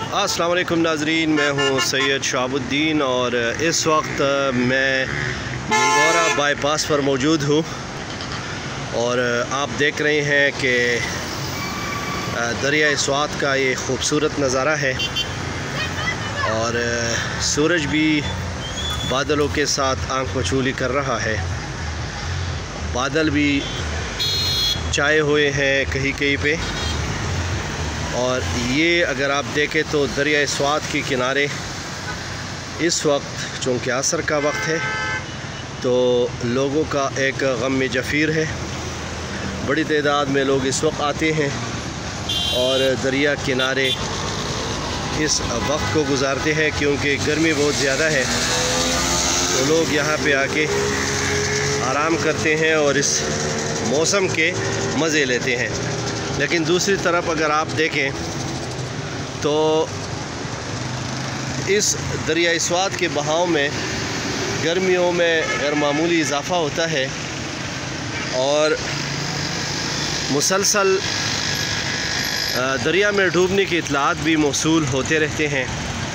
अस्सलाम वालेकुम नाजरीन, मैं हूँ सैयद शहाबुद्दीन और इस वक्त मैं गंगोरा बाईपास पर मौजूद हूँ और आप देख रहे हैं कि दरिया स्वात का ये ख़ूबसूरत नज़ारा है और सूरज भी बादलों के साथ आंख मचूली कर रहा है। बादल भी छाए हुए हैं कहीं कहीं पे और ये अगर आप देखें तो दरिया स्वात के किनारे इस वक्त चूँकि असर का वक्त है तो लोगों का एक गम में जफ़ीर है। बड़ी तादाद में लोग इस वक्त आते हैं और दरिया किनारे इस वक्त को गुजारते हैं क्योंकि गर्मी बहुत ज़्यादा है तो लोग यहाँ पे आके आराम करते हैं और इस मौसम के मज़े लेते हैं। लेकिन दूसरी तरफ अगर आप देखें तो इस दरिया स्वात के बहाव में गर्मियों में गैर मामूली इजाफ़ा होता है और मुसलसल दरिया में डूबने की इतलात भी मौसूल होते रहते हैं।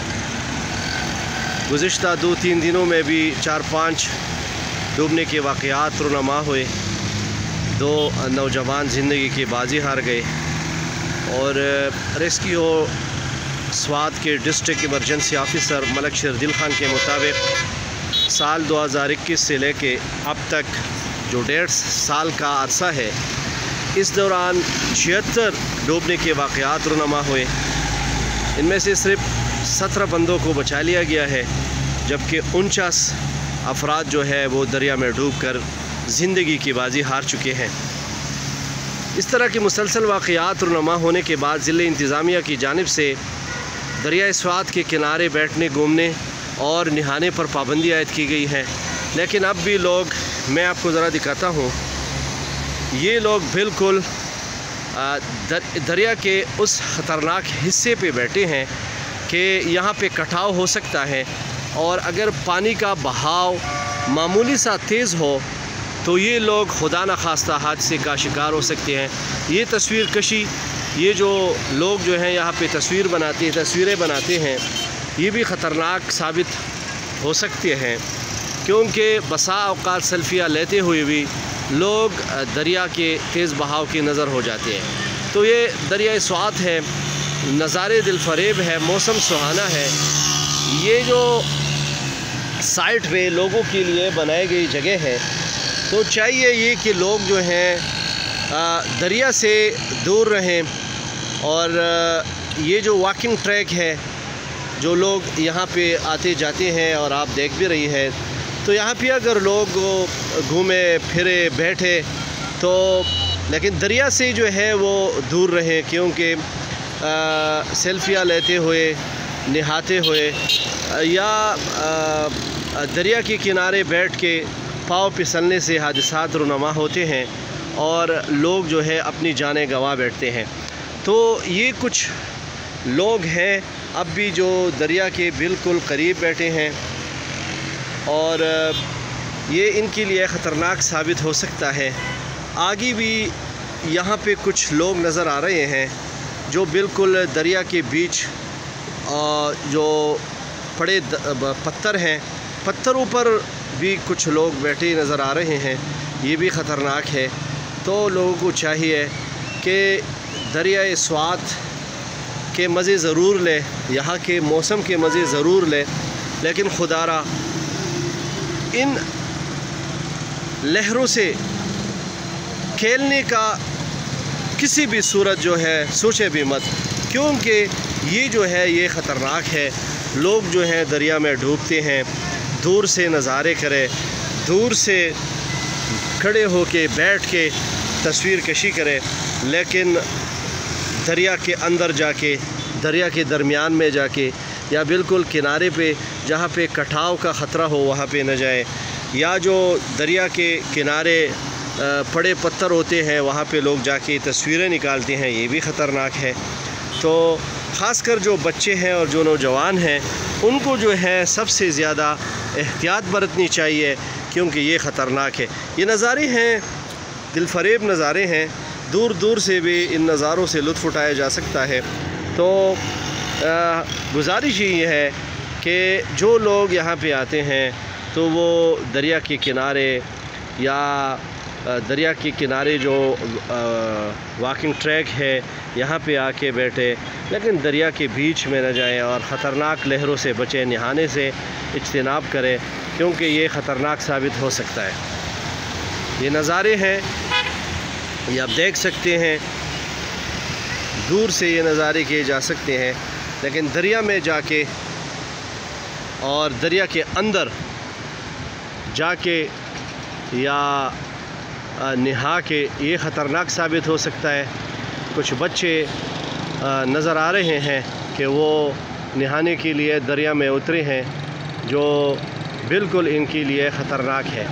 गुज़िश्ता 2-3 दिनों में भी 4-5 डूबने के वाक़यात रुनमा हुए। 2 नौजवान ज़िंदगी की बाजी हार गए और रेस्क्यू स्वात के district emergency officer Malak Shardil Khan के मुताबिक साल 2021 से लेके अब तक जो 1.5 साल का अरसा है इस दौरान 76 डूबने के वाक़यात रुनमा हुए। इनमें से सिर्फ 17 बंदों को बचा लिया गया है जबकि 49 अफराद जो है वो दरिया में डूब कर ज़िंदगी की बाजी हार चुके हैं। इस तरह के मुसलसल वाक़यात रुनमा होने के बाद ज़िले इंतज़ामिया की जानिब से दरिया स्वात के किनारे बैठने, घूमने और नहाने पर पाबंदी आयद की गई है। लेकिन अब भी लोग, मैं आपको ज़रा दिखाता हूँ, ये लोग बिल्कुल दरिया के उस ख़तरनाक हिस्से पे बैठे हैं कि यहाँ पे कटाव हो सकता है और अगर पानी का बहाव मामूली सा तेज़ हो तो ये लोग खुदा न खास्ता हादसे का शिकार हो सकते हैं। ये तस्वीर कशी, ये जो लोग जो हैं यहाँ पे तस्वीरें बनाते हैं ये भी ख़तरनाक साबित हो सकते हैं क्योंकि बसा औक़ात सेल्फियाँ लेते हुए भी लोग दरिया के तेज़ बहाव की नज़र हो जाते हैं। तो ये दरिया स्वात है, नज़ारे दिलफरेब है, मौसम सुहाना है। ये जो साइट पे लोगों के लिए बनाई गई जगह है तो चाहिए ये कि लोग जो हैं दरिया से दूर रहें और ये जो वॉकिंग ट्रैक है जो लोग यहाँ पे आते जाते हैं और आप देख भी रही हैं तो यहाँ पे अगर लोग घूमे फिरे बैठे तो लेकिन दरिया से जो है वो दूर रहें क्योंकि सेल्फियाँ लेते हुए, नहाते हुए या दरिया के किनारे बैठ के पाँव फिसलने से हादसात रुनमा होते हैं और लोग जो है अपनी जानें गंवा बैठते हैं। तो ये कुछ लोग हैं अब भी जो दरिया के बिल्कुल करीब बैठे हैं और ये इनके लिए ख़तरनाक साबित हो सकता है। आगे भी यहाँ पे कुछ लोग नज़र आ रहे हैं जो बिल्कुल दरिया के बीच जो पड़े पत्थर हैं, पत्थरों पर भी कुछ लोग बैठे नज़र आ रहे हैं। ये भी ख़तरनाक है। तो लोगों को चाहिए कि दरिया स्वात के मज़े ज़रूर लें, यहाँ के मौसम के मज़े ज़रूर लें, लेकिन खुदारा इन लहरों से खेलने का किसी भी सूरत जो है सोचे भी मत क्योंकि ये जो है ये ख़तरनाक है। लोग जो हैं दरिया में डूबते हैं, दूर से नज़ारे करें, दूर से खड़े होके बैठ के तस्वीर कशी करें, लेकिन दरिया के अंदर जाके, दरिया के दरमियान में जाके या बिल्कुल किनारे पे जहाँ पे कटाव का ख़तरा हो वहाँ पे न जाएं, या जो दरिया के किनारे पड़े पत्थर होते हैं वहाँ पे लोग जाके तस्वीरें निकालते हैं, ये भी ख़तरनाक है। तो ख़ासकर जो बच्चे हैं और जो नौजवान हैं उनको जो है सबसे ज़्यादा एहतियात बरतनी चाहिए क्योंकि ये ख़तरनाक है। ये नज़ारे हैं, दिलफरेब नज़ारे हैं, दूर दूर से भी इन नज़ारों से लुत्फ़ उठाया जा सकता है। तो गुजारिश ये है कि जो लोग यहाँ पे आते हैं तो वो दरिया के किनारे या दरिया के किनारे जो वॉकिंग ट्रैक है यहाँ पे आके बैठे, लेकिन दरिया के बीच में न जाएं और ख़तरनाक लहरों से बचें, नहाने से इज्तनाब करें क्योंकि ये ख़तरनाक साबित हो सकता है। ये नज़ारे हैं, ये आप देख सकते हैं, दूर से ये नज़ारे किए जा सकते हैं, लेकिन दरिया में जाके और दरिया के अंदर जाके या नहा के ये ख़तरनाक साबित हो सकता है। कुछ बच्चे नज़र आ रहे हैं कि वो नहाने के लिए दरिया में उतरे हैं, जो बिल्कुल इनके लिए ख़तरनाक है।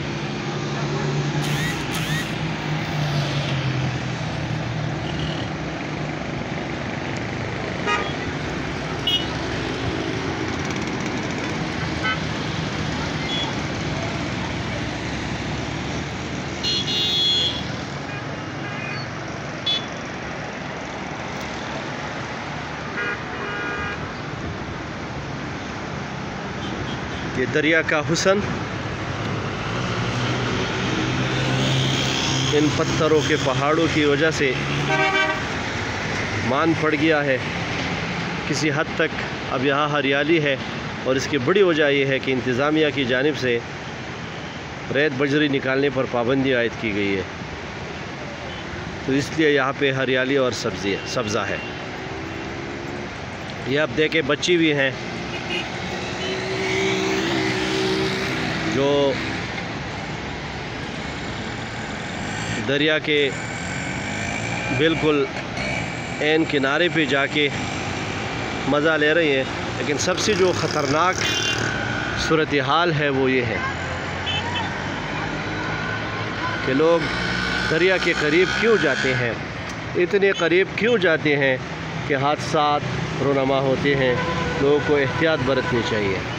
ये दरिया का हुस्न इन पत्थरों के पहाड़ों की वजह से मान पड़ गया है किसी हद तक। अब यहाँ हरियाली है और इसकी बड़ी वजह यह है कि इंतज़ामिया की जानिब से रेत बजरी निकालने पर पाबंदी आयद की गई है, तो इसलिए यहाँ पे हरियाली और सब्ज़ा है। ये आप देखें, बच्ची भी हैं जो दरिया के बिल्कुल ऐन किनारे पे जाके मज़ा ले रही हैं। लेकिन सबसे जो ख़तरनाक सूरत हाल है वो ये है कि लोग दरिया के करीब क्यों जाते हैं, इतने करीब क्यों जाते हैं कि हादसात रोनमा होते हैं। लोगों को एहतियात बरतनी चाहिए।